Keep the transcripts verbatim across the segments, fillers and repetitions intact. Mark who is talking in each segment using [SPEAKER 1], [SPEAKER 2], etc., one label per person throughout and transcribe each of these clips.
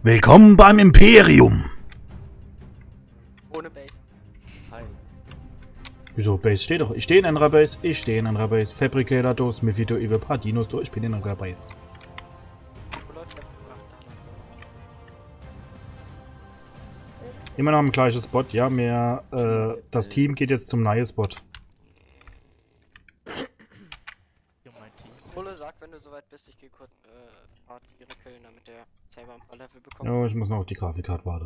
[SPEAKER 1] Willkommen beim Imperium.
[SPEAKER 2] Ohne Base.
[SPEAKER 3] Hi.
[SPEAKER 1] Wieso Base steht doch? Ich stehe in einer Base. Ich stehe in einer Base. Fabricator dos, Mephisto, Ive, Pardinos durch. Ich bin in einer Base.
[SPEAKER 2] Wo läuft der Programm?
[SPEAKER 1] Immer noch im gleichen Spot. Ja, mehr. Äh, das Team geht jetzt zum neuen Spot.
[SPEAKER 2] Bulle, sag, wenn du soweit bist, ich gehe kurz äh, paar Tiere killen, damit der Saber ein paar Level bekommt.
[SPEAKER 1] Ja, ich muss noch auf die Grafikkarte warten.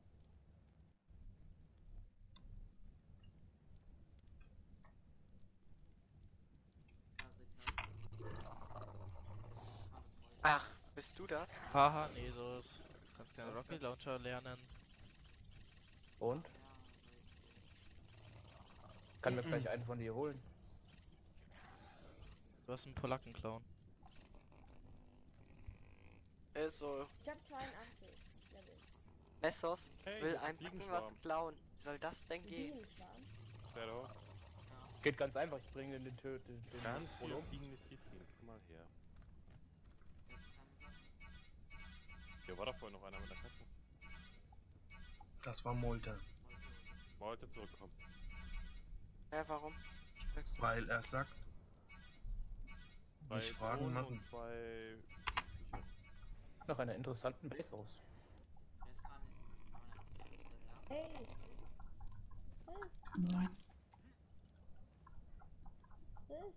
[SPEAKER 2] Ach, bist du das?
[SPEAKER 4] Haha, nee, so ist. Du kannst keinen Rocket Launcher lernen.
[SPEAKER 3] Und? Kann mir gleich einen von dir holen.
[SPEAKER 4] Du hast einen Polacken-Clown.
[SPEAKER 2] Ist so.
[SPEAKER 5] Ich hab zweiundachtzig Level.
[SPEAKER 2] Essos
[SPEAKER 6] Hey,
[SPEAKER 2] will
[SPEAKER 6] das
[SPEAKER 2] einem
[SPEAKER 6] Fliegenschwarm.
[SPEAKER 2] was klauen. Wie soll das denn gehen?
[SPEAKER 5] Bienenschwarm.
[SPEAKER 6] Shadow.
[SPEAKER 3] Geht ganz einfach, ich bringe den Tö den, den
[SPEAKER 6] Ganz
[SPEAKER 3] Polo.
[SPEAKER 6] viele Fliegen mit Tiefliegen. Komm mal her. Hier war doch vorhin noch einer mit der Katze.
[SPEAKER 7] Das war Molter,
[SPEAKER 6] Mal heute zurückkommen.
[SPEAKER 2] Hä, warum? Ich krieg's-
[SPEAKER 7] weil er sagt,
[SPEAKER 6] Bei
[SPEAKER 7] nicht Fragen
[SPEAKER 6] Drohnen
[SPEAKER 7] machen.
[SPEAKER 6] und zwei...
[SPEAKER 3] Nach einer interessanten Base aus.
[SPEAKER 5] Hey! Was?
[SPEAKER 8] Nein.
[SPEAKER 5] Was?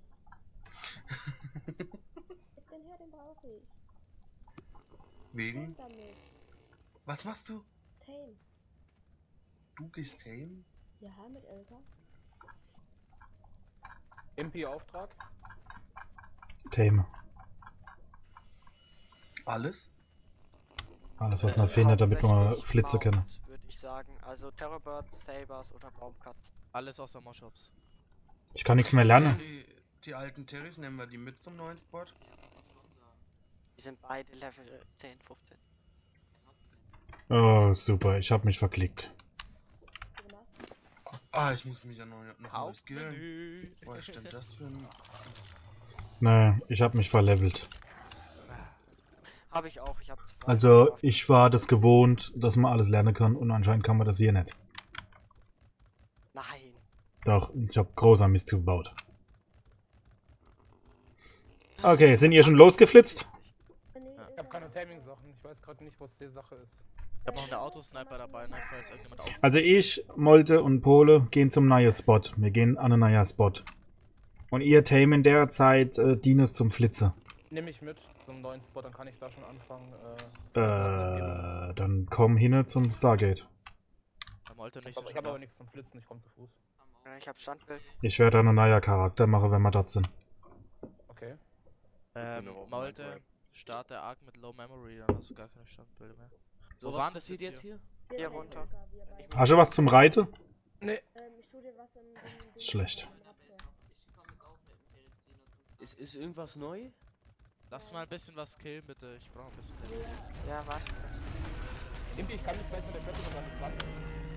[SPEAKER 5] Den Herr, den brauche ich.
[SPEAKER 7] Wegen?
[SPEAKER 5] Tame damit.
[SPEAKER 7] Was machst du?
[SPEAKER 5] Tame.
[SPEAKER 7] Du gehst heim?
[SPEAKER 5] Ja, mit Elka.
[SPEAKER 3] M P-Auftrag?
[SPEAKER 1] Tame.
[SPEAKER 7] Alles?
[SPEAKER 1] Alles, was
[SPEAKER 2] Äh,
[SPEAKER 1] noch findet, damit man
[SPEAKER 2] hauptsächlich
[SPEAKER 1] Flitze kennen.
[SPEAKER 2] Mount, würde ich sagen. Also Terrorbirds, Sabers oder Baumkatzen.
[SPEAKER 4] Alles außer Moschops.
[SPEAKER 1] Ich kann nichts mehr lernen.
[SPEAKER 7] Die, die alten Terrys, nehmen wir die mit zum neuen Spot?
[SPEAKER 2] Die sind beide Level zehn, fünfzehn.
[SPEAKER 1] Oh, super. Ich habe mich verklickt.
[SPEAKER 5] Hast du gemacht?
[SPEAKER 7] Ah, ich muss mich ja noch, noch neu
[SPEAKER 4] Auf
[SPEAKER 7] skillen.
[SPEAKER 4] Menü.
[SPEAKER 7] Was ist denn das für ein...
[SPEAKER 1] Nee, ich habe mich verlevelt.
[SPEAKER 2] Habe ich auch, ich habe zwei.
[SPEAKER 1] Also,
[SPEAKER 2] geschafft.
[SPEAKER 1] ich war das gewohnt, dass man alles lernen kann und anscheinend kann man das hier nicht.
[SPEAKER 2] Nein.
[SPEAKER 1] Doch, ich habe großer Mist gebaut. Okay, sind ihr schon losgeflitzt?
[SPEAKER 5] Äh, nee,
[SPEAKER 4] Ja.
[SPEAKER 3] Ich habe keine Taming-Sachen, ich weiß gerade nicht, was die Sache ist.
[SPEAKER 4] Ich hab noch eine Autosniper dabei, ne, falls irgendjemand auf.
[SPEAKER 1] Also ich, Molte und Pole gehen zum neuen Spot. Wir gehen an einen neuen Spot. Und ihr tame in der Zeit äh, Dinos zum Flitze.
[SPEAKER 3] Nehme ich mit zum neuen Spot, dann kann ich da schon anfangen. Äh,
[SPEAKER 1] Äh, dann komm hin zum Stargate.
[SPEAKER 4] Der Molte nicht
[SPEAKER 3] ich
[SPEAKER 4] so
[SPEAKER 3] habe hab aber
[SPEAKER 4] schnell.
[SPEAKER 3] nichts zum Flitzen, ich komme zu Fuß.
[SPEAKER 2] Ja, ich habe Standbild.
[SPEAKER 1] Ich werde dann einen neuen Charakter machen, wenn wir dort sind.
[SPEAKER 3] Okay.
[SPEAKER 4] Ähm,
[SPEAKER 6] Genau,
[SPEAKER 4] Molte,
[SPEAKER 6] mein
[SPEAKER 4] start der Arc mit Low Memory, dann hast du gar keine Standbilder mehr.
[SPEAKER 8] So,
[SPEAKER 4] Wo
[SPEAKER 8] was
[SPEAKER 4] waren das
[SPEAKER 8] passiert
[SPEAKER 4] jetzt
[SPEAKER 8] jetzt hier?
[SPEAKER 5] wir
[SPEAKER 2] Hier
[SPEAKER 5] tame
[SPEAKER 2] runter.
[SPEAKER 5] Elka, wir beide.
[SPEAKER 1] Hast du was zum Reiten?
[SPEAKER 3] Nee.
[SPEAKER 5] Ähm, ich tu dir was im... im
[SPEAKER 1] Ist schlecht.
[SPEAKER 5] im Raptor.
[SPEAKER 8] Ist, ist irgendwas neu?
[SPEAKER 4] Lass mal ein bisschen was killen, bitte. Ich brauche ein bisschen.
[SPEAKER 5] Ja.
[SPEAKER 2] Ja, warte kurz.
[SPEAKER 3] Irgendwie, ich kann mich gleich mit der Kette noch an den Wand.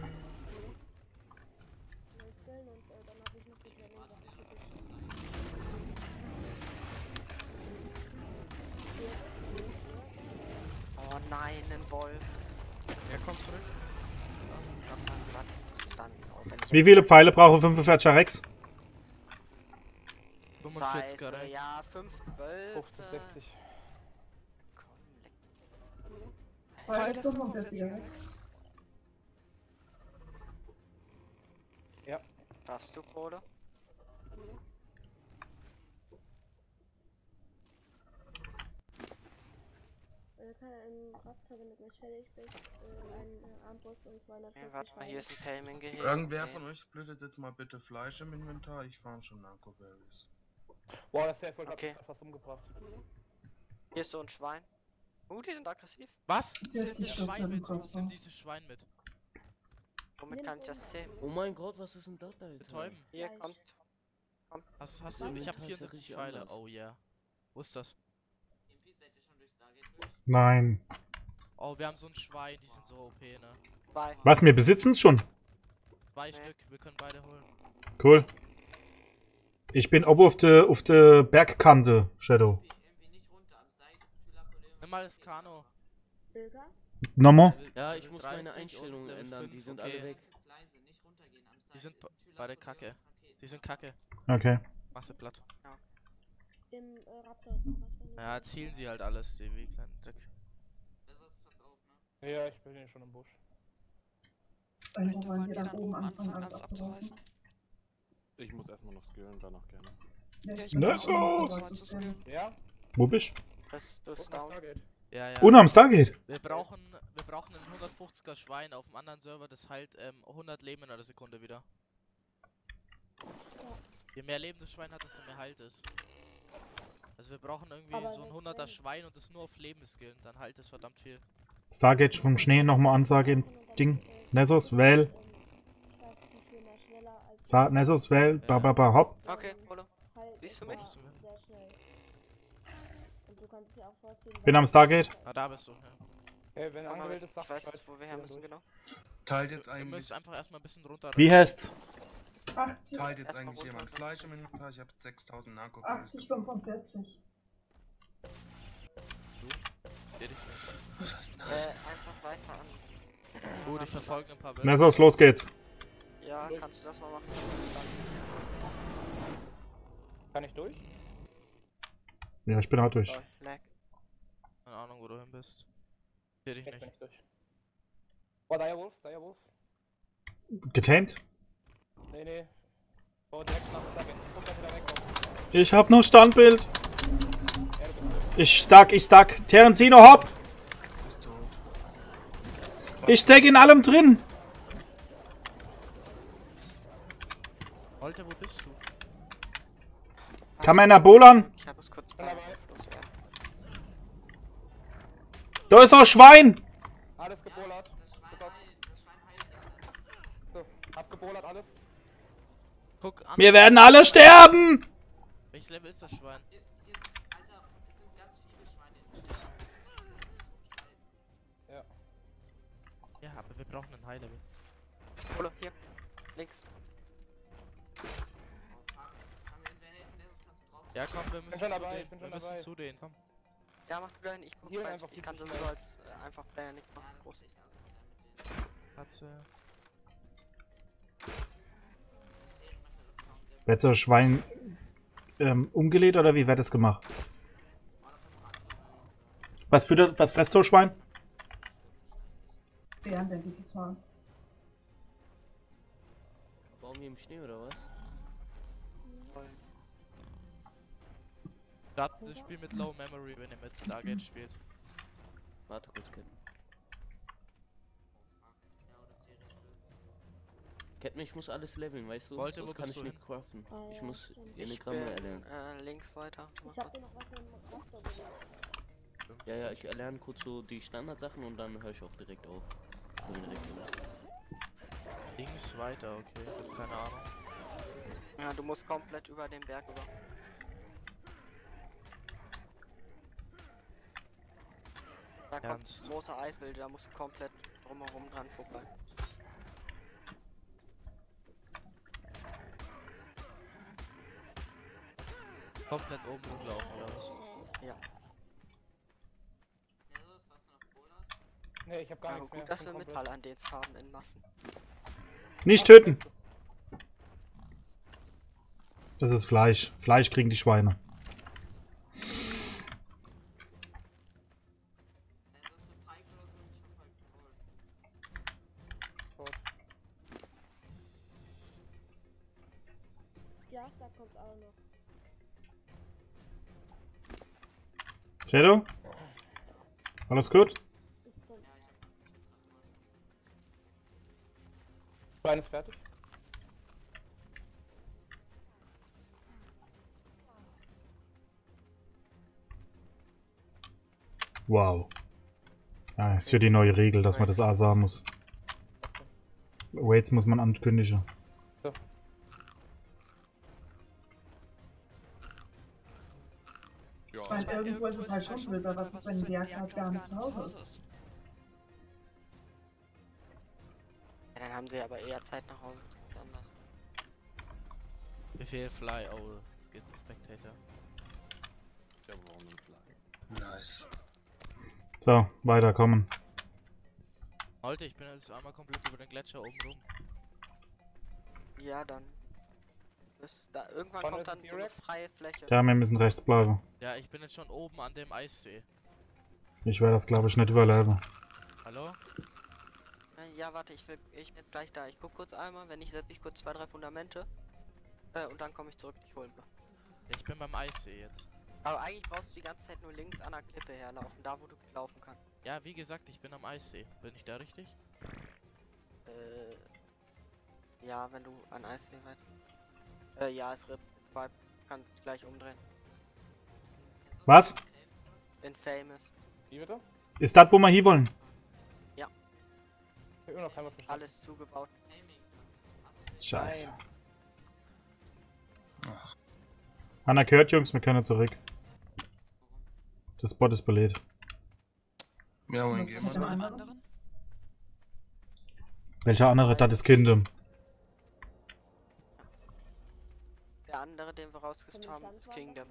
[SPEAKER 5] Neu skillen und äh, dann hab ich noch die Taming-Sachen für dich.
[SPEAKER 2] Oh nein, ein Wolf.
[SPEAKER 4] Ja, komm zurück.
[SPEAKER 2] Das hat grad zusammen. Auch wenn ich
[SPEAKER 1] Wie
[SPEAKER 2] jetzt-
[SPEAKER 1] viele Pfeile brauche fünfundvierzig Rex?
[SPEAKER 4] fünfundvierzig
[SPEAKER 2] Scheiße,
[SPEAKER 4] Rex.
[SPEAKER 2] ja, fünf, zwölf.
[SPEAKER 3] fünfzig, sechzig.
[SPEAKER 2] Komm,
[SPEAKER 9] fünfundvierziger Rex.
[SPEAKER 3] Ja.
[SPEAKER 2] darfst du, Kohle?
[SPEAKER 5] Elka, im Raptor, wenn du gleich fertig bist, äh, ein äh, Armbrust und
[SPEAKER 2] Ja,
[SPEAKER 5] zweihundertvierzig
[SPEAKER 2] warte mal, hier ist ein Taming-Gehege.
[SPEAKER 7] Irgendwer
[SPEAKER 2] Okay.
[SPEAKER 7] von euch splittet jetzt mal bitte Fleisch im Inventar, ich farm schon Narcoberries.
[SPEAKER 3] Wow, das Safe hat
[SPEAKER 2] Okay.
[SPEAKER 3] mich fast umgebracht.
[SPEAKER 2] Hier ist so ein Schwein. Uh, die sind aggressiv.
[SPEAKER 4] Was?
[SPEAKER 9] vierzig
[SPEAKER 4] Nimm dieses
[SPEAKER 9] Schuss
[SPEAKER 4] Schwein
[SPEAKER 9] mit dem
[SPEAKER 4] mit.
[SPEAKER 9] Crossbow.
[SPEAKER 4] Nimm dieses Schwein mit.
[SPEAKER 2] Womit kann ich das zählen?
[SPEAKER 8] Oh mein Gott, was ist denn das, Alter?
[SPEAKER 4] Betäuben.
[SPEAKER 2] Hier,
[SPEAKER 5] Fleisch.
[SPEAKER 2] kommt.
[SPEAKER 4] Hast, hast
[SPEAKER 8] Das
[SPEAKER 4] du? Ich hab
[SPEAKER 8] Inventar ist ja
[SPEAKER 4] vierundsiebzig
[SPEAKER 8] richtig
[SPEAKER 4] Pfeile.
[SPEAKER 8] anders.
[SPEAKER 4] Oh yeah. Wo ist das?
[SPEAKER 1] Nein.
[SPEAKER 4] Oh, wir haben so ein Schwein, die sind so O P, ne?
[SPEAKER 2] Zwei.
[SPEAKER 1] Was, wir besitzen es schon?
[SPEAKER 4] Zwei
[SPEAKER 2] Nee.
[SPEAKER 4] Stück, wir können beide holen.
[SPEAKER 1] Cool. Ich bin oben auf der auf der Bergkante, Shadow.
[SPEAKER 4] Nimm mal das Kano.
[SPEAKER 5] Elka?
[SPEAKER 1] Nochmal?
[SPEAKER 8] Ja, ich muss meine
[SPEAKER 4] dreißig
[SPEAKER 8] Einstellungen
[SPEAKER 4] und Level
[SPEAKER 8] ändern, die
[SPEAKER 4] fünf,
[SPEAKER 8] sind
[SPEAKER 4] okay.
[SPEAKER 8] alle weg.
[SPEAKER 4] Die sind be- beide kacke. Die sind kacke.
[SPEAKER 1] Okay.
[SPEAKER 4] Mach sie platt.
[SPEAKER 5] Im äh, Raptor ist noch was. wenn du
[SPEAKER 4] Ja,
[SPEAKER 5] willst.
[SPEAKER 4] zielen sie halt alles, die wie kleinen Drecks.
[SPEAKER 3] Ja, ich bin hier schon im Busch.
[SPEAKER 9] Irgendwo wollen
[SPEAKER 2] wollen
[SPEAKER 9] wir
[SPEAKER 2] wir
[SPEAKER 9] dann
[SPEAKER 2] dann
[SPEAKER 9] oben
[SPEAKER 2] oben
[SPEAKER 9] anfangen,
[SPEAKER 2] anfangen,
[SPEAKER 9] alles
[SPEAKER 2] alles
[SPEAKER 9] abzureißen.
[SPEAKER 6] Ich muss erstmal noch skillen, danach gerne.
[SPEAKER 9] Ja,
[SPEAKER 2] Ja,
[SPEAKER 9] ich
[SPEAKER 2] ich
[SPEAKER 9] bin
[SPEAKER 1] bin
[SPEAKER 9] auch
[SPEAKER 1] auch
[SPEAKER 9] oben
[SPEAKER 1] so.
[SPEAKER 9] dabei zu skillen.
[SPEAKER 3] Ja?
[SPEAKER 1] Wo bist du?
[SPEAKER 2] Rest ist
[SPEAKER 3] Guck nach
[SPEAKER 2] down.
[SPEAKER 3] Target.
[SPEAKER 4] Ja, ja.
[SPEAKER 1] Unten am Stargate.
[SPEAKER 4] Wir brauchen, wir brauchen ein hundertfünfziger Schwein auf dem anderen Server, das heilt ähm, hundert Leben in einer Sekunde wieder. Je mehr Leben das Schwein hat, desto mehr heilt es. Also wir brauchen irgendwie
[SPEAKER 5] Aber
[SPEAKER 4] so ein
[SPEAKER 5] selbst
[SPEAKER 4] hunderter
[SPEAKER 5] wenn-
[SPEAKER 4] Schwein und das nur auf Leben skillen, dann heilt es verdammt viel.
[SPEAKER 1] Stargate vom Schnee, nochmal Ansage in Ding. Nessos, Well.
[SPEAKER 5] Ich weiß nicht, wie viel mehr schneller als.
[SPEAKER 1] Sa Nessos, Well, ba, ba, ba, hopp.
[SPEAKER 2] Okay, Polo.
[SPEAKER 5] Halt,
[SPEAKER 2] Siehst du
[SPEAKER 5] es
[SPEAKER 2] mich?
[SPEAKER 5] war sehr schnell. Und du kannst dir auch vorstellen.
[SPEAKER 1] Bin am Stargate.
[SPEAKER 4] Ah, da bist du. Ja.
[SPEAKER 3] Hey, wenn
[SPEAKER 2] Aber
[SPEAKER 3] angewählt ist,
[SPEAKER 2] ich
[SPEAKER 3] sag
[SPEAKER 2] weiß
[SPEAKER 3] Bescheid.
[SPEAKER 2] nicht, wo wir her müssen, genau.
[SPEAKER 7] Teilt jetzt
[SPEAKER 4] Wir
[SPEAKER 7] eigentlich,
[SPEAKER 4] müssen einfach erstmal ein bisschen runter.
[SPEAKER 1] Wie heißt's?
[SPEAKER 9] achtzig,
[SPEAKER 7] teilt jetzt
[SPEAKER 2] Erstmal
[SPEAKER 7] eigentlich
[SPEAKER 2] runter.
[SPEAKER 7] jemand Fleisch im Inventar? Ich habe sechstausend Narko.
[SPEAKER 9] achtzig, fünfundvierzig.
[SPEAKER 4] Ich seh dich nicht.
[SPEAKER 7] Was heißt nein?
[SPEAKER 2] Äh, einfach weiter an.
[SPEAKER 4] Gut, ich verfolge ein paar Bilder.
[SPEAKER 1] Nessos, los geht's.
[SPEAKER 2] Ja, kannst du das mal machen?
[SPEAKER 3] Kann ich durch?
[SPEAKER 1] Ja, ich bin halt durch.
[SPEAKER 2] Oh, lag.
[SPEAKER 4] Keine Ahnung, wo du hin bist. Ich seh dich
[SPEAKER 3] Jetzt bin
[SPEAKER 4] nicht.
[SPEAKER 3] ich durch. Oh, Direwolf, Direwolf.
[SPEAKER 1] Getamed?
[SPEAKER 3] Nee, nee. Oh, direkt nach dem Target. Guck, dass wieder wegkommt.
[SPEAKER 1] Ich hab noch Standbild.
[SPEAKER 3] Ja, du bist durch.
[SPEAKER 1] Ich stack, ich stack. Terenzino, hopp.
[SPEAKER 7] Bist tot.
[SPEAKER 1] Ich stack in allem drin.
[SPEAKER 4] Walter, wo bist du?
[SPEAKER 1] Kann man bolern?
[SPEAKER 2] Ich habe es kurz
[SPEAKER 3] Bin
[SPEAKER 2] bei
[SPEAKER 3] dabei.
[SPEAKER 2] loswerden.
[SPEAKER 1] Da ist auch Schwein.
[SPEAKER 3] Alles gebollert. Pass auf. So, abgebollert alles.
[SPEAKER 4] Guck an.
[SPEAKER 1] Wir werden alle sterben.
[SPEAKER 4] Welches Level ist das Schwein?
[SPEAKER 3] Ja.
[SPEAKER 4] Ja, aber wir brauchen ein High-Level.
[SPEAKER 2] Polo, hier. Links.
[SPEAKER 4] Ja, komm, wir müssen
[SPEAKER 3] schon
[SPEAKER 4] zu
[SPEAKER 3] dabei,
[SPEAKER 4] denen.
[SPEAKER 3] ich bin
[SPEAKER 4] Wir
[SPEAKER 3] schon
[SPEAKER 4] müssen
[SPEAKER 3] dabei.
[SPEAKER 4] zu denen, komm.
[SPEAKER 2] Ja, mach du dahin, ich guck
[SPEAKER 3] Hier
[SPEAKER 2] rein.
[SPEAKER 3] einfach
[SPEAKER 2] Ich kann
[SPEAKER 3] die
[SPEAKER 2] sowieso als äh, einfach Player nichts machen. Groß.
[SPEAKER 4] Katze.
[SPEAKER 1] Wird so Schwein ähm, umgelegt oder wie wird das gemacht? Was für das, was frisst so Schwein?
[SPEAKER 9] Bären, denke ich total.
[SPEAKER 8] Bauen wir im Schnee oder was?
[SPEAKER 4] Starten das Spiel mit Low Memory, wenn ihr mit Stargate spielt.
[SPEAKER 8] Warte kurz, Captain. Captain, ich muss alles leveln, weißt du?
[SPEAKER 4] Wollte,
[SPEAKER 8] Sonst
[SPEAKER 4] wo
[SPEAKER 8] kann
[SPEAKER 4] bist
[SPEAKER 8] ich
[SPEAKER 4] du
[SPEAKER 8] nicht craften.
[SPEAKER 5] Ah,
[SPEAKER 8] Ich
[SPEAKER 5] ja,
[SPEAKER 8] muss
[SPEAKER 5] stimmt.
[SPEAKER 2] Ich
[SPEAKER 8] Enneagramme
[SPEAKER 2] bin
[SPEAKER 8] erlernen.
[SPEAKER 2] äh, links weiter. Mach
[SPEAKER 5] Ich hab
[SPEAKER 2] mal.
[SPEAKER 5] dir noch was im Raptor gesagt.
[SPEAKER 8] Ja, ja, ich erlerne kurz so die Standardsachen und dann höre ich auch direkt auf. Komm direkt hin.
[SPEAKER 4] Links weiter, okay, ich hab keine Ahnung.
[SPEAKER 2] Ja, du musst komplett über den Berg über. Da kommt das
[SPEAKER 4] Ernst?
[SPEAKER 2] große Eiswilde, da musst du komplett drumherum dran vorbei.
[SPEAKER 4] Komplett oben rumlaufen oder was?
[SPEAKER 2] Ja.
[SPEAKER 3] Nee, ich hab gar
[SPEAKER 2] Aber
[SPEAKER 3] nichts
[SPEAKER 2] gut,
[SPEAKER 3] mehr.
[SPEAKER 2] dass
[SPEAKER 3] Bin
[SPEAKER 2] wir
[SPEAKER 3] komplett-
[SPEAKER 2] Metall an den haben in Massen.
[SPEAKER 1] Nicht töten. Das ist Fleisch. Fleisch kriegen die Schweine.
[SPEAKER 5] Ja, da kommt auch noch.
[SPEAKER 1] Shadow? Alles gut?
[SPEAKER 5] Ist drin.
[SPEAKER 3] Schwein ist fertig.
[SPEAKER 1] Wow. Ja, ist ja die neue Regel, dass man das A sagen muss. Waits muss man ankündigen.
[SPEAKER 7] Ja,
[SPEAKER 9] Ich meine, irgendwo ist es halt schon blöd, weil was ist, wenn die Jagd halt gar nicht zu Hause ist?
[SPEAKER 2] Ja, dann haben sie aber eher Zeit nach Hause zu gehen. Anders.
[SPEAKER 4] Befehl Fly, oh, jetzt geht's zum Spectator.
[SPEAKER 6] ich habe auch einen Fly.
[SPEAKER 7] nice.
[SPEAKER 1] So, weiterkommen.
[SPEAKER 4] sollte, ich bin jetzt einmal komplett über den Gletscher oben rum.
[SPEAKER 2] Ja, dann. Ist da, irgendwann
[SPEAKER 3] Vorne
[SPEAKER 2] kommt
[SPEAKER 3] ist
[SPEAKER 2] dann
[SPEAKER 3] ein
[SPEAKER 2] so eine
[SPEAKER 3] T-Rex.
[SPEAKER 2] freie Fläche.
[SPEAKER 1] Ja, wir müssen rechts bleiben.
[SPEAKER 4] Ja, ich bin jetzt schon oben an dem Eissee.
[SPEAKER 1] Ich werde das, glaube ich, nicht überleben.
[SPEAKER 4] Hallo?
[SPEAKER 2] Äh, Ja, warte, ich will, ich bin jetzt gleich da. Ich guck kurz einmal, wenn nicht, setze ich kurz zwei, drei Fundamente. Äh, und dann komme ich zurück, dich holen.
[SPEAKER 4] Ja, ich bin beim Eissee jetzt.
[SPEAKER 2] Aber eigentlich brauchst du die ganze Zeit nur links an der Klippe herlaufen, da wo du laufen kannst.
[SPEAKER 4] Ja, wie gesagt, ich bin am Eissee. Bin ich da richtig?
[SPEAKER 2] Äh, ja, wenn du an Eissee weit. Äh, ja, es rippt, es vibe, kann gleich umdrehen.
[SPEAKER 1] Was?
[SPEAKER 2] In Famous.
[SPEAKER 3] Wie bitte?
[SPEAKER 1] Ist das, wo wir hier wollen?
[SPEAKER 3] Ich hab immer noch kein Wort verstanden.
[SPEAKER 2] Alles zugebaut.
[SPEAKER 1] Scheiße.
[SPEAKER 3] Nein.
[SPEAKER 7] Ach,
[SPEAKER 1] Hanna gehört, Jungs, wir können zurück. Das Spot ist belegt.
[SPEAKER 7] ja, wohin
[SPEAKER 9] Was
[SPEAKER 7] gehen
[SPEAKER 9] ist
[SPEAKER 7] wir
[SPEAKER 9] mit dem
[SPEAKER 7] dann?
[SPEAKER 9] anderen?
[SPEAKER 1] Welcher andere? Das ist Kingdom.
[SPEAKER 2] Der andere, den wir rausgesucht haben, ist Kingdom.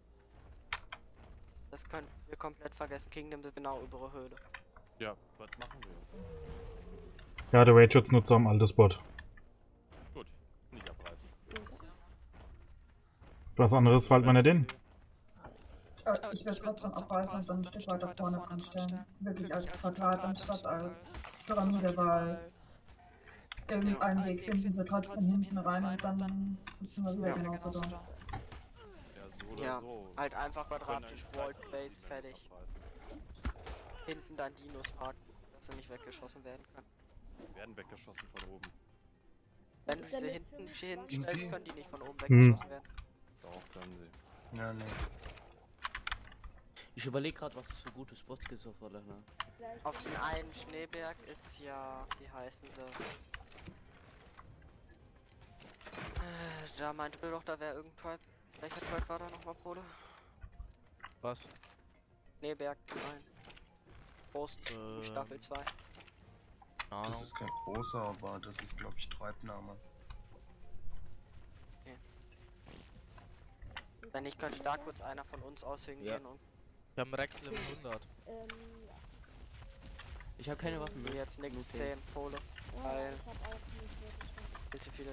[SPEAKER 2] Das können wir komplett vergessen. Kingdom ist genau über der Höhle.
[SPEAKER 6] Ja, was machen wir?
[SPEAKER 1] Ja, der Raid-Schutz nutzt am alten Spot.
[SPEAKER 6] Gut, nicht abreißen.
[SPEAKER 1] Was anderes fällt mir nicht in.
[SPEAKER 9] Äh, Ich will trotzdem abreißen und dann ein Stück weiter vorne dran stellen. Wirklich als Quadrat anstatt als Pyramide, weil irgendeinen Weg finden sie trotzdem hinten rein und dann sitzen wir wieder genauso da.
[SPEAKER 6] Ja, so oder
[SPEAKER 2] Ja,
[SPEAKER 6] so.
[SPEAKER 2] halt einfach
[SPEAKER 6] Wir können
[SPEAKER 2] quadratisch,
[SPEAKER 6] eigentlich
[SPEAKER 2] Walled
[SPEAKER 6] weiter
[SPEAKER 2] Base,
[SPEAKER 6] abreißen.
[SPEAKER 2] fertig. Hinten dann Dinos parken, dass sie nicht weggeschossen werden können.
[SPEAKER 6] Wir werden weggeschossen von oben.
[SPEAKER 2] Wenn du
[SPEAKER 5] Ist der
[SPEAKER 2] sie
[SPEAKER 5] mit
[SPEAKER 2] hinten
[SPEAKER 5] fünf?
[SPEAKER 2] hinstellst,
[SPEAKER 7] Okay.
[SPEAKER 2] können die nicht von oben
[SPEAKER 1] Hm.
[SPEAKER 2] weggeschossen werden.
[SPEAKER 6] Doch, können sie.
[SPEAKER 7] Ja, nee.
[SPEAKER 8] Ich überlege gerade, was es für gute Spots gibt auf der Lachner.
[SPEAKER 5] Vielleicht
[SPEAKER 2] Auf den einen Schneeberg ist ja, wie heißen sie? Äh, Da meinte du doch, da wäre irgendein Tribe. Welcher Tribe war da nochmal, Pole?
[SPEAKER 4] Was?
[SPEAKER 2] Schneeberg, nein. Prost,
[SPEAKER 4] Äh,
[SPEAKER 2] Staffel zwei.
[SPEAKER 4] keine
[SPEAKER 7] Das
[SPEAKER 4] Ahnung.
[SPEAKER 7] ist kein großer, aber das ist, glaube ich, Treibname.
[SPEAKER 2] Wenn nicht, könnte da kurz einer von uns aus hingehen und
[SPEAKER 4] Wir haben Rex Level hundert.
[SPEAKER 5] Ähm,
[SPEAKER 8] Ich habe keine Waffen
[SPEAKER 2] mir
[SPEAKER 8] mehr.
[SPEAKER 2] jetzt nichts
[SPEAKER 8] Okay.
[SPEAKER 2] zählen, Pole.
[SPEAKER 5] ja,
[SPEAKER 2] Weil-
[SPEAKER 5] ich hab auch nicht wirklich was.
[SPEAKER 2] Viel zu viele.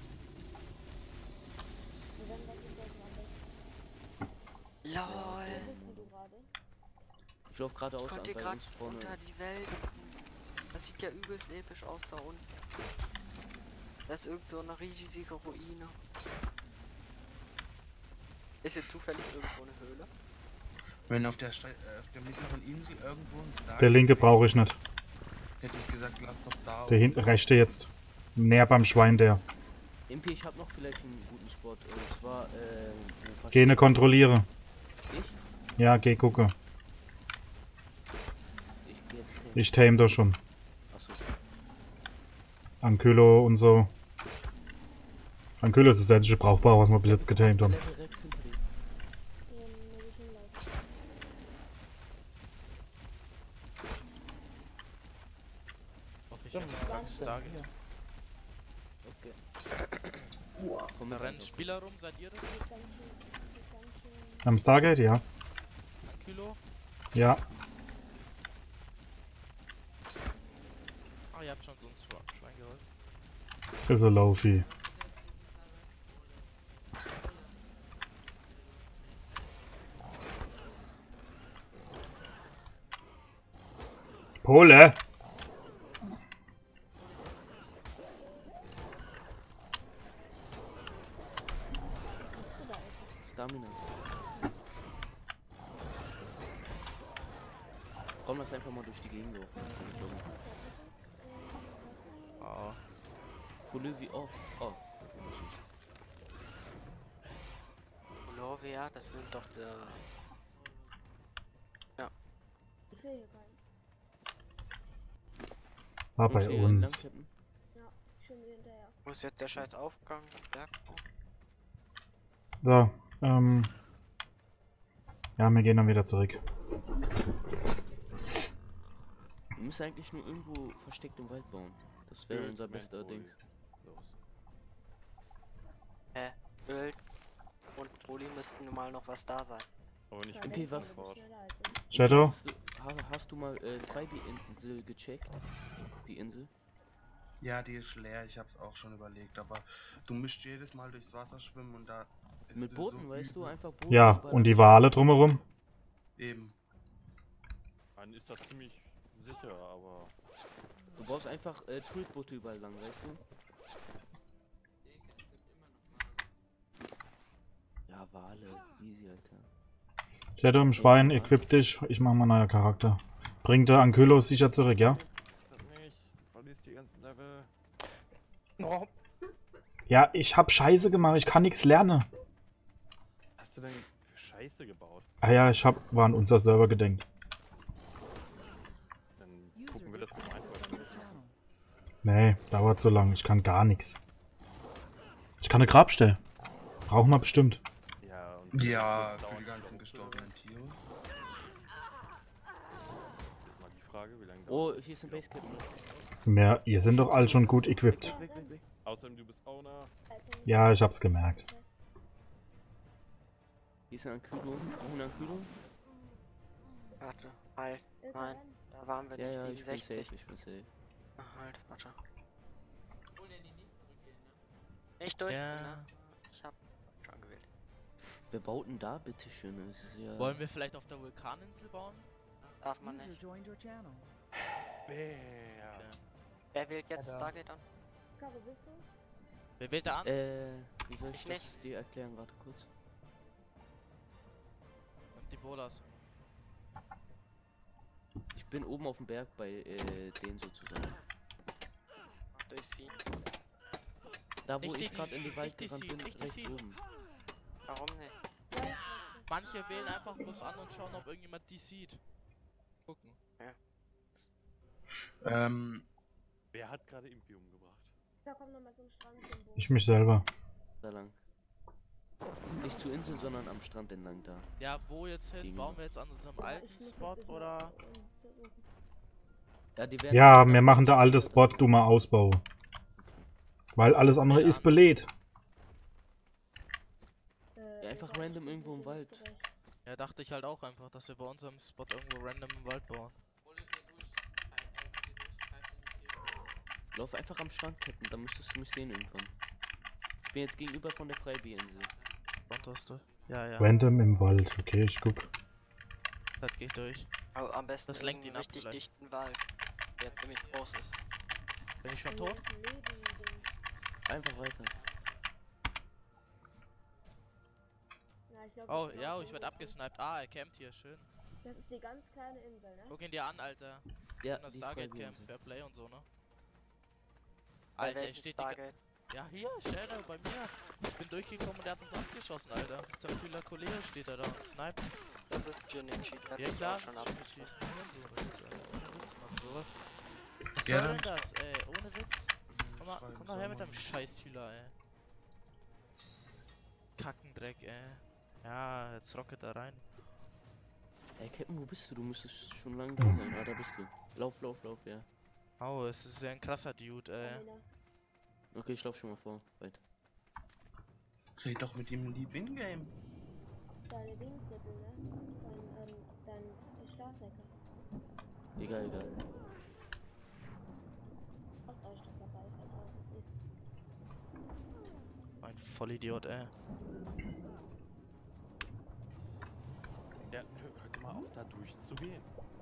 [SPEAKER 5] Wir werden das nicht am besten.
[SPEAKER 2] LOL!
[SPEAKER 5] Wo bist du gerade?
[SPEAKER 8] Ich laufe geradeaus
[SPEAKER 2] Ich
[SPEAKER 8] an
[SPEAKER 2] konnte
[SPEAKER 8] bei
[SPEAKER 2] gerade
[SPEAKER 8] uns vorne.
[SPEAKER 2] unter die Welt. Das sieht ja übelst episch aus da unten. Da ist irgend so eine riesige Ruine. Ist hier zufällig irgendwo eine Höhle?
[SPEAKER 7] Wenn auf der, Ste äh, auf der mittleren Insel irgendwo ein Star
[SPEAKER 1] Der linke brauche ich nicht.
[SPEAKER 7] hätte ich gesagt, lass doch da.
[SPEAKER 1] Der hinten rechte jetzt. Näher beim Schwein der.
[SPEAKER 8] M P, ich habe noch vielleicht einen guten Spot. Und zwar, äh. wo
[SPEAKER 1] Gene kontrolliere.
[SPEAKER 8] Ich?
[SPEAKER 1] Ja, geh gucke.
[SPEAKER 8] Ich geh jetzt hin.
[SPEAKER 1] Ich tame doch schon.
[SPEAKER 8] Achso.
[SPEAKER 1] Ankylo und so. Ankylo ist das einzige Brauchbare, was wir bis jetzt getamed haben.
[SPEAKER 8] Level Rex hinter dir.
[SPEAKER 5] Ähm, muss ich hinlaufen.
[SPEAKER 4] Hoffe, ich
[SPEAKER 3] Ja,
[SPEAKER 4] habe
[SPEAKER 3] was
[SPEAKER 4] das
[SPEAKER 3] sagst
[SPEAKER 4] Rex
[SPEAKER 3] du?
[SPEAKER 4] da.
[SPEAKER 8] Okay.
[SPEAKER 9] Wow.
[SPEAKER 8] Komm
[SPEAKER 4] Da
[SPEAKER 8] mit
[SPEAKER 4] rennen
[SPEAKER 8] rein.
[SPEAKER 4] Spieler rum, seid ihr das?
[SPEAKER 5] Das ist ganz schön, das ist ganz schön.
[SPEAKER 1] Am Stargate, ja.
[SPEAKER 4] Ankylo?
[SPEAKER 1] Ja.
[SPEAKER 4] Ah, ihr habt schon so ein Schwa- Schwein geholt.
[SPEAKER 1] Ist a Lofi. Pole!
[SPEAKER 5] Guckst du da einfach?
[SPEAKER 8] Stamina. Komm, lass einfach mal durch die Gegend laufen.
[SPEAKER 4] Ah.
[SPEAKER 8] Bolivia, oh, oh.
[SPEAKER 2] Bolovia, das sind doch der.
[SPEAKER 5] Ich will hier keinen.
[SPEAKER 1] War bei
[SPEAKER 8] Okay,
[SPEAKER 1] uns.
[SPEAKER 8] langtippen.
[SPEAKER 5] Ich will mir hinterher.
[SPEAKER 2] Wo ist jetzt der scheiß Aufgang? Berg?
[SPEAKER 1] So, ähm. Ja, wir gehen dann wieder zurück.
[SPEAKER 8] Wir müssen eigentlich nur irgendwo versteckt im Wald bauen. Das wäre
[SPEAKER 6] Öl,
[SPEAKER 8] unser
[SPEAKER 6] Zement,
[SPEAKER 8] bester
[SPEAKER 6] Poli.
[SPEAKER 8] Dings.
[SPEAKER 6] Los.
[SPEAKER 2] Hä? Öl und Poli müssten nun mal noch was da sein.
[SPEAKER 6] Aber nicht
[SPEAKER 8] Okay,
[SPEAKER 5] Talent
[SPEAKER 8] was?
[SPEAKER 5] sind aber
[SPEAKER 6] sofort.
[SPEAKER 5] schneller als ich.
[SPEAKER 1] Shadow?
[SPEAKER 8] Hattest du, ha, hast du mal äh, Freibier-Insel gecheckt? Die Insel?
[SPEAKER 7] Ja, die ist leer, ich hab's auch schon überlegt, aber du müsst jedes Mal durchs Wasser schwimmen und da ist
[SPEAKER 8] Mit
[SPEAKER 7] es
[SPEAKER 8] Booten,
[SPEAKER 7] so
[SPEAKER 8] weißt du,
[SPEAKER 7] übel.
[SPEAKER 8] einfach Booten.
[SPEAKER 1] Ja,
[SPEAKER 8] überall
[SPEAKER 1] und die
[SPEAKER 8] am-
[SPEAKER 1] Wale drumherum?
[SPEAKER 7] Eben.
[SPEAKER 6] Dann ist das ziemlich sicher, aber
[SPEAKER 8] Du brauchst einfach äh, Tretboote überall lang, weißt du? Ja, Wale, easy, Alter.
[SPEAKER 1] Shadow im Schwein, equip dich, ich mach mal neuer Charakter. Bringt der Ankylo sicher zurück, ja?
[SPEAKER 6] das nicht. Verlies die ganzen Level.
[SPEAKER 3] Oh,
[SPEAKER 1] Ja, ich hab Scheiße gemacht, ich kann nichts lernen.
[SPEAKER 6] Was hast du denn für Scheiße gebaut?
[SPEAKER 1] Ah ja, ich hab, war an unser Server gedenkt.
[SPEAKER 6] Dann gucken wir das mal einfach dann jetzt machen.
[SPEAKER 1] Nee, dauert so lang, ich kann gar nichts. Ich kann eine Grabstelle. Brauchen wir bestimmt.
[SPEAKER 6] Ja, und
[SPEAKER 7] Ja,
[SPEAKER 6] das
[SPEAKER 7] für
[SPEAKER 6] dauert
[SPEAKER 7] die ganzen
[SPEAKER 6] noch.
[SPEAKER 7] gestorbenen Tiere.
[SPEAKER 6] Jetzt mal die Frage, wie lange
[SPEAKER 8] Oh,
[SPEAKER 6] dauert das?
[SPEAKER 8] hier ist ein Basecap.
[SPEAKER 1] Mehr, ihr sind doch alle schon gut equipped.
[SPEAKER 8] Weg, weg, weg.
[SPEAKER 6] Außerdem, du bist Owner.
[SPEAKER 1] Ja, ich hab's gemerkt.
[SPEAKER 8] Hier ist ein Ankylo. Auch ein Ankylo?
[SPEAKER 2] Warte, halt, nein, da waren wir
[SPEAKER 8] Ja,
[SPEAKER 2] nicht,
[SPEAKER 8] ja, ich bin
[SPEAKER 2] siebenundsechzig.
[SPEAKER 8] safe, ich bin safe.
[SPEAKER 2] Ach, halt, warte. Nicht durch,
[SPEAKER 4] Ja.
[SPEAKER 2] ne? Ich hab schon gewählt.
[SPEAKER 8] Wer baut denn da bitte schön? Das ist ja...
[SPEAKER 4] Wollen wir vielleicht auf der Vulkaninsel bauen?
[SPEAKER 2] Darf man nicht.
[SPEAKER 6] Wer?
[SPEAKER 2] Wer wählt jetzt
[SPEAKER 3] Alter.
[SPEAKER 2] Stargate an?
[SPEAKER 5] Ka, wo bist du?
[SPEAKER 4] Wer wählt da an?
[SPEAKER 8] Äh, wie soll ich,
[SPEAKER 2] Ich
[SPEAKER 8] das
[SPEAKER 2] nicht.
[SPEAKER 8] dir erklären? Warte kurz.
[SPEAKER 4] Und die Bolas.
[SPEAKER 8] Ich bin oben auf dem Berg bei äh, denen sozusagen.
[SPEAKER 2] Durch sie.
[SPEAKER 8] Da wo
[SPEAKER 4] Nicht
[SPEAKER 8] ich
[SPEAKER 4] die-
[SPEAKER 8] gerade in die Wald
[SPEAKER 4] nicht die
[SPEAKER 8] gerannt
[SPEAKER 4] Seed,
[SPEAKER 8] bin,
[SPEAKER 4] nicht die
[SPEAKER 8] rechts
[SPEAKER 4] Seed.
[SPEAKER 8] oben.
[SPEAKER 2] Warum nicht?
[SPEAKER 5] Ja, ich weiß
[SPEAKER 4] Manche wählen einfach bloß an und schauen, ob irgendjemand die sieht. Gucken.
[SPEAKER 7] Ähm,
[SPEAKER 6] Wer hat gerade Impi umgebracht?
[SPEAKER 5] nicht. Da kommt nochmal so ein Strand zum Boden.
[SPEAKER 1] Ich mich selber.
[SPEAKER 8] Da lang. Nicht zur Insel, sondern am Strand entlang da.
[SPEAKER 4] Ja, wo jetzt hin?
[SPEAKER 8] Gegenüber.
[SPEAKER 4] Bauen wir jetzt an unserem
[SPEAKER 5] Aber
[SPEAKER 4] alten
[SPEAKER 5] ich muss
[SPEAKER 4] Spot
[SPEAKER 5] jetzt
[SPEAKER 4] oder?
[SPEAKER 5] mal, äh, versuchen.
[SPEAKER 8] Ja, die werden
[SPEAKER 1] Ja, wir machen der alte Spot, du mal Ausbau. Weil alles andere ist belegt.
[SPEAKER 5] Äh,
[SPEAKER 8] Ja, einfach
[SPEAKER 5] ich glaub,
[SPEAKER 8] random
[SPEAKER 5] ich
[SPEAKER 8] irgendwo im
[SPEAKER 5] bin
[SPEAKER 8] Wald.
[SPEAKER 5] zurecht.
[SPEAKER 4] Ja, dachte ich halt auch einfach, dass wir bei unserem Spot irgendwo random im Wald bauen.
[SPEAKER 8] Lauf einfach am Strand, Captain, dann müsstest du mich sehen irgendwann. Ich bin jetzt gegenüber von der Freibierinsel.
[SPEAKER 4] Und hast du? Ja, ja.
[SPEAKER 1] Random im Wald, okay, ich guck.
[SPEAKER 4] Das geht durch.
[SPEAKER 2] Also am besten
[SPEAKER 4] Das lenkt ihn
[SPEAKER 2] einen
[SPEAKER 4] ab
[SPEAKER 2] richtig
[SPEAKER 4] vielleicht.
[SPEAKER 2] dichten Wald, der ziemlich groß ist.
[SPEAKER 4] Bin ich schon
[SPEAKER 5] Im
[SPEAKER 4] tot?
[SPEAKER 5] ganzen Leben, Ding.
[SPEAKER 8] Einfach weiter.
[SPEAKER 5] Ja, ich glaub,
[SPEAKER 4] Oh,
[SPEAKER 5] das
[SPEAKER 4] ja,
[SPEAKER 5] macht
[SPEAKER 4] ich
[SPEAKER 5] so
[SPEAKER 4] werd
[SPEAKER 5] Sinn.
[SPEAKER 4] abgesniped. Ah, er campt hier, schön.
[SPEAKER 5] Das ist die ganz kleine Insel, ne?
[SPEAKER 4] Guck ihn dir an, Alter.
[SPEAKER 8] Ja,
[SPEAKER 4] Das
[SPEAKER 8] die
[SPEAKER 4] Stargate Camp,
[SPEAKER 8] Freibierinsel.
[SPEAKER 4] Fair Play und so, ne?
[SPEAKER 2] Bei
[SPEAKER 4] Alter, ich
[SPEAKER 2] welchem
[SPEAKER 4] steht die ga-
[SPEAKER 2] Stargate?
[SPEAKER 4] Ja, hier, Shadow, bei mir. Ich bin durchgekommen und der hat uns abgeschossen, Alter. Sein kühler Kollege steht da da und sniped.
[SPEAKER 2] Das ist Junichi, der hat
[SPEAKER 4] Ja
[SPEAKER 2] mich
[SPEAKER 4] klar,
[SPEAKER 2] auch schon
[SPEAKER 4] das ist
[SPEAKER 2] abgeschossen.
[SPEAKER 4] Hurensohn, Alter. Ohne Witz, Mann, sowas. Was
[SPEAKER 7] Ja,
[SPEAKER 4] soll denn
[SPEAKER 7] dann-
[SPEAKER 4] das, ey? Ohne Witz. Komm mal,
[SPEAKER 7] Schreiben
[SPEAKER 4] komm
[SPEAKER 7] soll
[SPEAKER 4] mal her mit
[SPEAKER 7] man
[SPEAKER 4] deinem
[SPEAKER 7] nicht.
[SPEAKER 4] Scheiß-Hühler, ey. Kackendreck, ey. Ja, jetzt rocket da rein.
[SPEAKER 8] Ey, Captain, wo bist du? Du müsstest schon lange da sein. Ah, da bist du. Lauf, lauf, lauf, ja.
[SPEAKER 4] Oh, es ist ja ein krasser Dude, ey.
[SPEAKER 5] Alina.
[SPEAKER 8] Okay, ich lauf schon mal vor. Weit.
[SPEAKER 7] red doch mit ihm lieb in-game.
[SPEAKER 5] Deine Dingssättel, ne? Dein, ähm, dein Schlafwecker.
[SPEAKER 8] Egal, egal.
[SPEAKER 5] Macht euch doch dabei, falls auch es ist.
[SPEAKER 4] Ein Vollidiot, ey.
[SPEAKER 6] Ja, hör, hört mal auf, da durchzugehen.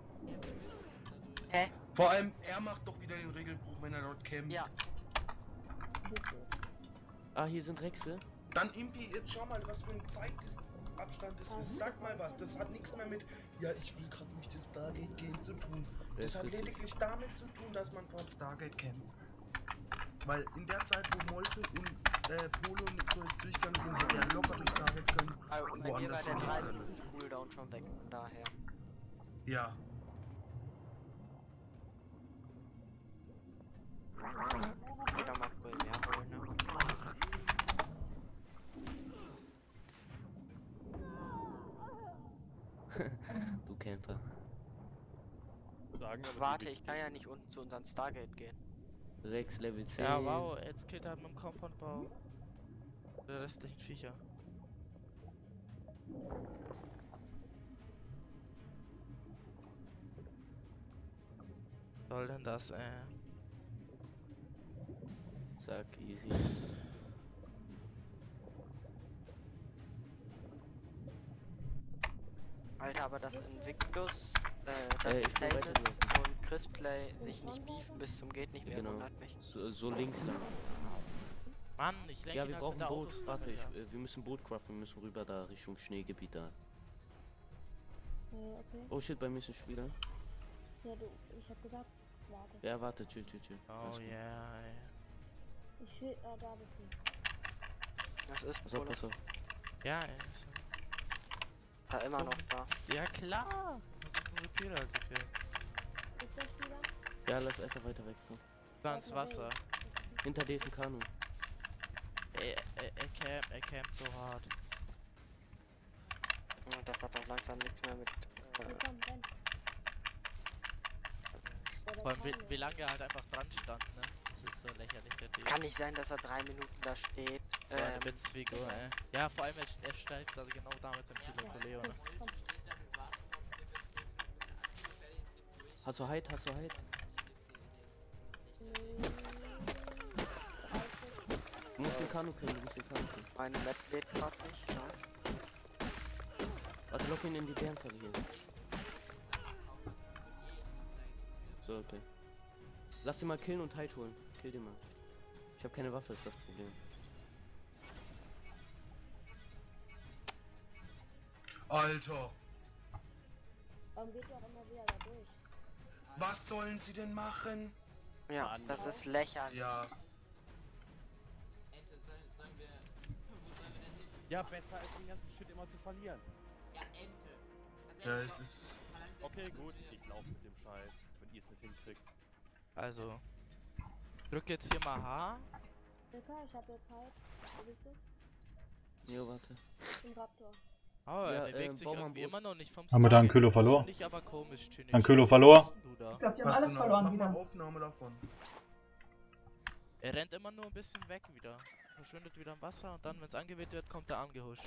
[SPEAKER 2] Hä?
[SPEAKER 7] Vor allem, er macht doch wieder den Regelbruch, wenn er dort campt.
[SPEAKER 2] Ja.
[SPEAKER 5] Bist du.
[SPEAKER 8] Ah, hier sind Rexe.
[SPEAKER 7] Dann Impi, jetzt schau mal, was für ein zweites Abstand das ist. Sag mal was, das hat nichts mehr mit, ja, ich will gerade durch das Stargate gehen zu tun. Das
[SPEAKER 8] Ja,
[SPEAKER 7] hat
[SPEAKER 8] richtig.
[SPEAKER 7] lediglich damit zu tun, dass man vor dem Stargate campt. Weil in der Zeit, wo Molte und äh, Polo mit so jetzt durchgegangen sind, hätte er locker durch Stargate können
[SPEAKER 2] Also,
[SPEAKER 7] und
[SPEAKER 2] bei mir war
[SPEAKER 7] woanders
[SPEAKER 2] der
[SPEAKER 7] hin.
[SPEAKER 2] drei Minuten Cooldown schon weg, von daher.
[SPEAKER 7] Ja.
[SPEAKER 2] Geh doch mal früh mehr holen, ne?
[SPEAKER 8] Du Camper.
[SPEAKER 6] Sagen aber
[SPEAKER 2] Ach,
[SPEAKER 6] die
[SPEAKER 2] warte, ich
[SPEAKER 6] Richtigen.
[SPEAKER 2] kann ja nicht unten zu unserem Stargate gehen.
[SPEAKER 8] Rex Level zehn.
[SPEAKER 4] Ja, wow, jetzt killt er mit dem Compound-Bau. Der restlichen Viecher. soll denn das, ey?
[SPEAKER 8] Zack, easy.
[SPEAKER 2] Alter, aber dass Invictus, äh,
[SPEAKER 8] Äh,
[SPEAKER 2] dass
[SPEAKER 8] ich will
[SPEAKER 2] Famous
[SPEAKER 8] weiterlaufen.
[SPEAKER 2] und Chrisplay sich nicht beefen bis zum geht nicht mehr,
[SPEAKER 8] Genau.
[SPEAKER 2] wundert mich.
[SPEAKER 8] So, so links lang.
[SPEAKER 4] Mann, ich lenke
[SPEAKER 8] Ja,
[SPEAKER 4] ihn
[SPEAKER 8] wir
[SPEAKER 4] halt
[SPEAKER 8] brauchen
[SPEAKER 4] mit der
[SPEAKER 8] Boot.
[SPEAKER 4] Autostunde,
[SPEAKER 8] Warte, ich,
[SPEAKER 4] ja.
[SPEAKER 8] äh, wir müssen Boot craften, wir müssen rüber da Richtung Schneegebiet da.
[SPEAKER 5] Äh, okay.
[SPEAKER 8] Oh shit, bei mir ist ein Spieler.
[SPEAKER 5] Ja, du, ich hab gesagt, warte.
[SPEAKER 8] Ja, warte, chill, chill, chill.
[SPEAKER 4] Oh
[SPEAKER 8] Alles gut.
[SPEAKER 4] yeah, ey.
[SPEAKER 5] Ich will, ah, da bist du.
[SPEAKER 2] Das ist
[SPEAKER 8] Pass auf,
[SPEAKER 2] Polo.
[SPEAKER 8] pass auf.
[SPEAKER 4] Ja, ey. ist-
[SPEAKER 2] Da immer noch da.
[SPEAKER 4] Ja klar! Das ist ein Killer, also okay.
[SPEAKER 5] Ist der Spieler?
[SPEAKER 8] Ja, lass einfach weiter weg. Komm.
[SPEAKER 4] Da ins Wasser.
[SPEAKER 8] Hinter diesem Kanu.
[SPEAKER 4] Er, er, er campt, er campt so hart.
[SPEAKER 2] Ja, das hat doch langsam nichts mehr mit.
[SPEAKER 5] Okay,
[SPEAKER 2] Äh,
[SPEAKER 5] komm, renn. Ja,
[SPEAKER 4] Vor allem,
[SPEAKER 5] der
[SPEAKER 4] wie,
[SPEAKER 5] kann
[SPEAKER 4] wie
[SPEAKER 5] nicht.
[SPEAKER 4] lange er halt einfach dran stand, ne? Das ist so lächerlich, der Typ.
[SPEAKER 2] kann nicht sein, dass er drei Minuten da steht.
[SPEAKER 4] So eine
[SPEAKER 2] Ähm,
[SPEAKER 4] Witzfigur, ey. Ja, vor allem, er, er steigt also genau da mit seinem Kilo Koleo, ne?
[SPEAKER 5] Komm,
[SPEAKER 8] Hast du Hide, hast du Hide? Du musst den Kanu killen, du musst den Kanu killen.
[SPEAKER 2] meine Map lädt grad nicht. Ja.
[SPEAKER 8] Warte, lock ihn in die Bärenfalle hier. So, okay. Lass den mal killen und Hide holen. Kill den mal. Ich habe keine Waffe, ist das Problem.
[SPEAKER 7] Alter,
[SPEAKER 5] warum geht ihr auch immer wieder da durch?
[SPEAKER 7] was sollen sie denn machen?
[SPEAKER 2] Ja,
[SPEAKER 6] Mann.
[SPEAKER 2] das ist lächerlich.
[SPEAKER 7] Ja,
[SPEAKER 6] Ja, besser als den ganzen Shit immer zu verlieren.
[SPEAKER 7] ja, es ist.
[SPEAKER 6] Okay, gut, ich laufe mit dem Scheiß, wenn ihr es nicht hinkriegt.
[SPEAKER 4] Also. Drück jetzt hier mal H.
[SPEAKER 5] Ilka, ich hab jetzt Zeit. Wo bist du?
[SPEAKER 8] Jo, warte.
[SPEAKER 5] Im Raptor.
[SPEAKER 4] Oh,
[SPEAKER 8] Ja,
[SPEAKER 4] er bewegt
[SPEAKER 8] äh,
[SPEAKER 4] sich
[SPEAKER 8] bau mal ein
[SPEAKER 4] irgendwie
[SPEAKER 8] Boot.
[SPEAKER 4] immer noch nicht vom
[SPEAKER 1] Haben wir da einen
[SPEAKER 4] Stargate.
[SPEAKER 1] Kylo
[SPEAKER 4] Das
[SPEAKER 1] verloren?
[SPEAKER 4] finde ich aber komisch, Tünig.
[SPEAKER 1] Ein Kylo verlor?
[SPEAKER 4] Was machst du da?
[SPEAKER 9] Ich glaube, die haben
[SPEAKER 7] Mach
[SPEAKER 9] alles
[SPEAKER 7] genau,
[SPEAKER 9] verloren
[SPEAKER 7] mach
[SPEAKER 9] wieder.
[SPEAKER 7] mal Aufnahme davon.
[SPEAKER 4] Er rennt immer nur ein bisschen weg wieder. Verschwindet wieder im Wasser und dann, wenn es angeweht wird, kommt er angehuscht.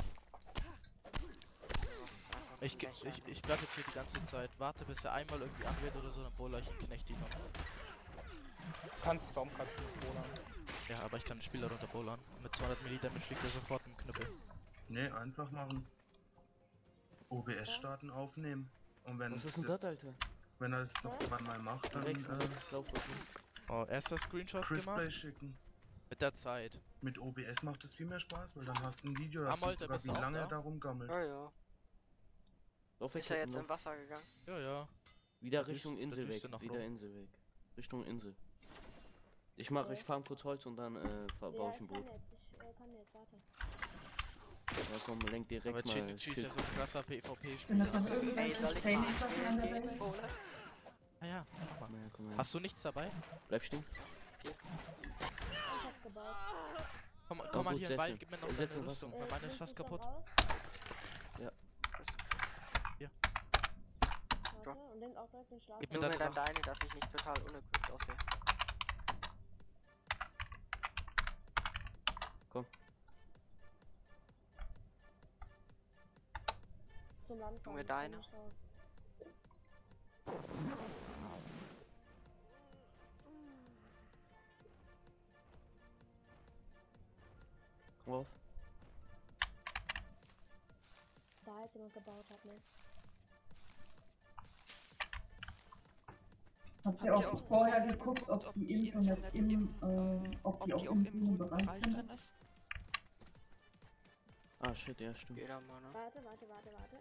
[SPEAKER 2] Das ist einfach
[SPEAKER 4] Ich, ge-
[SPEAKER 2] lächerlich.
[SPEAKER 4] ich, ich platte hier die ganze Zeit. Warte, bis er einmal irgendwie angeweht oder so, dann bohre ich einen Knecht ihn noch.
[SPEAKER 3] Du kannst Baumkasten bohren.
[SPEAKER 4] Ja, aber ich kann den Spieler runter bowlern. Mit zweihundert Milliliter fliegt er sofort einen Knüppel.
[SPEAKER 7] Ne, einfach machen. O B S starten, aufnehmen. Und wenn
[SPEAKER 8] Was
[SPEAKER 7] es
[SPEAKER 8] ist denn das,
[SPEAKER 7] jetzt,
[SPEAKER 8] Alter?
[SPEAKER 7] wenn er es noch zweimal macht, dann
[SPEAKER 8] Rex,
[SPEAKER 7] äh,
[SPEAKER 8] Rex, lauf auf ihn.
[SPEAKER 4] Oh, erster Screenshot
[SPEAKER 7] Chrisplay
[SPEAKER 4] gemacht.
[SPEAKER 7] schicken.
[SPEAKER 4] Mit der Zeit.
[SPEAKER 7] Mit O B S macht es viel mehr Spaß, weil dann hast du ein Video, da
[SPEAKER 4] Ah,
[SPEAKER 7] siehst du
[SPEAKER 4] Malte,
[SPEAKER 7] sogar,
[SPEAKER 4] bist
[SPEAKER 7] wie
[SPEAKER 4] du auch
[SPEAKER 7] lange
[SPEAKER 4] da?
[SPEAKER 7] er darum gammelt.
[SPEAKER 2] Ja, ja.
[SPEAKER 8] Lauf weg,
[SPEAKER 2] Ist er jetzt
[SPEAKER 8] lauf.
[SPEAKER 2] im Wasser gegangen?
[SPEAKER 4] Ja, ja.
[SPEAKER 8] Wieder
[SPEAKER 4] Da
[SPEAKER 8] Richtung
[SPEAKER 4] düst- da
[SPEAKER 8] Insel
[SPEAKER 4] düst
[SPEAKER 8] weg,
[SPEAKER 4] er noch
[SPEAKER 8] wieder
[SPEAKER 4] rum.
[SPEAKER 8] Insel weg. Richtung Insel. Ich mach, ich farm kurz Holz und dann äh, fa- baue
[SPEAKER 5] Ja,
[SPEAKER 8] ich ein
[SPEAKER 5] ich kann
[SPEAKER 8] Boot.
[SPEAKER 5] jetzt. Ich äh, kann jetzt, warte.
[SPEAKER 8] Ja, komm, lenk direkt
[SPEAKER 4] Aber
[SPEAKER 8] mal
[SPEAKER 4] Chin- Cheese ist ja
[SPEAKER 8] Shit.
[SPEAKER 4] so ein krasser
[SPEAKER 9] Sind das
[SPEAKER 4] PvP-Spieler.
[SPEAKER 9] dann
[SPEAKER 2] Ey,
[SPEAKER 9] irgendwelche
[SPEAKER 2] soll ich mal
[SPEAKER 9] Trainingssachen an der
[SPEAKER 2] gegen
[SPEAKER 9] Base?
[SPEAKER 2] Pole?
[SPEAKER 4] Ah ja, mach mal.
[SPEAKER 8] Komm her, komm her.
[SPEAKER 4] Hast du nichts dabei?
[SPEAKER 8] Bleib stehen.
[SPEAKER 5] Ich hab gebaut.
[SPEAKER 4] Komm,
[SPEAKER 8] Oh,
[SPEAKER 4] komm mal
[SPEAKER 8] gut,
[SPEAKER 4] hier in
[SPEAKER 8] sehr
[SPEAKER 4] den Wald,
[SPEAKER 8] schön.
[SPEAKER 4] gib mir noch
[SPEAKER 8] Äh, setz
[SPEAKER 4] deine
[SPEAKER 8] in
[SPEAKER 4] Rüstung,
[SPEAKER 8] Wasser.
[SPEAKER 4] weil meine ist
[SPEAKER 5] nimmst
[SPEAKER 4] fast
[SPEAKER 5] du's dann
[SPEAKER 4] kaputt.
[SPEAKER 5] raus? Warte, und nimm auch direkt den Schlaf.
[SPEAKER 4] Gib
[SPEAKER 2] Nur
[SPEAKER 4] mir
[SPEAKER 2] mir
[SPEAKER 4] dann
[SPEAKER 2] dann deine, dass ich nicht total unequipped aussehe.
[SPEAKER 5] Zum Land
[SPEAKER 2] Junge,
[SPEAKER 5] fahren,
[SPEAKER 2] deine.
[SPEAKER 5] komm, schau.
[SPEAKER 8] Komm auf.
[SPEAKER 5] Da jetzt jemand gebaut hat, ne?
[SPEAKER 9] Habt ihr auch vorher geguckt, ob die Insel nicht im, äh, ob die auch im grünen Bereich drin ist?
[SPEAKER 8] Ah, shit, ja, stimmt.
[SPEAKER 2] Jeder mal, ne?
[SPEAKER 5] Warte, warte, warte, warte.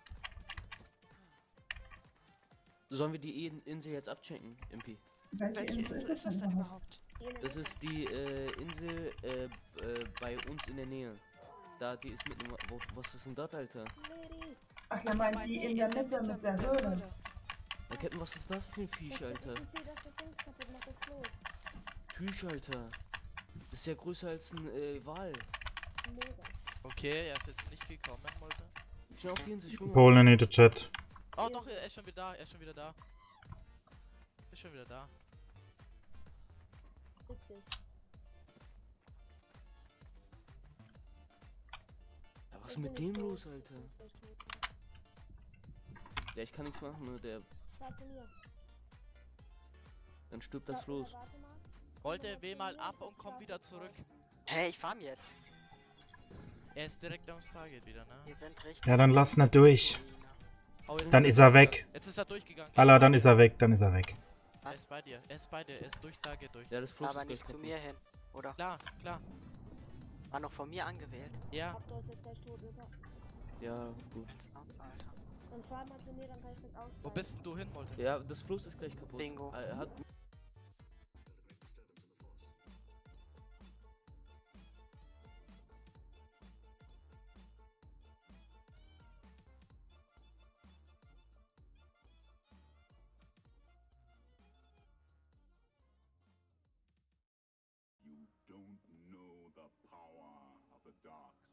[SPEAKER 8] Sollen wir die In- Insel jetzt abchecken, M P?
[SPEAKER 9] Welche Insel ist das denn überhaupt?
[SPEAKER 5] Hier in der
[SPEAKER 8] Das
[SPEAKER 5] Mitte.
[SPEAKER 8] ist die äh, Insel äh, äh, bei uns in der Nähe. Da, die ist mitten im... Wo, was ist denn das, Alter?
[SPEAKER 5] Lady.
[SPEAKER 9] Ach, ihr meint die in der Mitte mit der Höhle?
[SPEAKER 8] Ja, Captain, was ist das für ein
[SPEAKER 5] Das,
[SPEAKER 8] Viech,
[SPEAKER 5] das ist
[SPEAKER 8] Alter?
[SPEAKER 5] ein Ziel, dass das Ding kaputt macht, ist los.
[SPEAKER 8] Tüch, Alter. Das ist ja größer als ein äh, Wal.
[SPEAKER 5] Ein Moser.
[SPEAKER 4] Okay, er ist jetzt nicht gekommen, Leute.
[SPEAKER 8] Schnell auf die Insel, schwimmen.
[SPEAKER 1] Polen in the chat.
[SPEAKER 4] Oh doch, er ist schon wieder da, er ist schon wieder da. Ist schon wieder da.
[SPEAKER 5] siebzig.
[SPEAKER 8] Ja, was ist
[SPEAKER 5] Ich
[SPEAKER 8] mit
[SPEAKER 5] bin
[SPEAKER 8] dem
[SPEAKER 5] nicht
[SPEAKER 8] los,
[SPEAKER 5] tot.
[SPEAKER 8] Alter?
[SPEAKER 5] Ich bin nicht tot.
[SPEAKER 8] Ja, ich kann nichts machen, ne? Der...
[SPEAKER 5] Schau zu mir.
[SPEAKER 8] Dann stirbt das Floß.
[SPEAKER 4] Rollt der W mal ab und kommt wieder zurück.
[SPEAKER 2] Hey, ich farm jetzt.
[SPEAKER 4] Er ist direkt aufs Target wieder, ne?
[SPEAKER 2] Wir sind richtig.
[SPEAKER 1] Ja, dann lass nicht durch.
[SPEAKER 4] Oh, jetzt
[SPEAKER 1] Dann ist er weg.
[SPEAKER 4] Jetzt ist er durchgegangen.
[SPEAKER 1] Allah, dann ist er weg, dann ist er weg.
[SPEAKER 4] Er ist bei dir, er ist bei dir, er ist durch Target durch.
[SPEAKER 8] Ja, das Floß
[SPEAKER 2] Aber
[SPEAKER 8] ist
[SPEAKER 2] nicht
[SPEAKER 8] gleich
[SPEAKER 2] zu
[SPEAKER 8] kaputt.
[SPEAKER 2] mir hin, oder?
[SPEAKER 4] Klar, klar.
[SPEAKER 2] War noch von mir angewählt.
[SPEAKER 4] Ja.
[SPEAKER 5] Raptor ist jetzt gleich tot, Luca.
[SPEAKER 8] Ja, gut.
[SPEAKER 2] Als ab, Alter.
[SPEAKER 5] Dann fahr mal zu mir, dann kann ich mit aussteigen.
[SPEAKER 4] Wo bist denn du hin, Molte?
[SPEAKER 8] Ja, das Floß ist gleich kaputt.
[SPEAKER 2] Bingo.
[SPEAKER 8] Äh, Er hat
[SPEAKER 10] You don't know the power of the dark.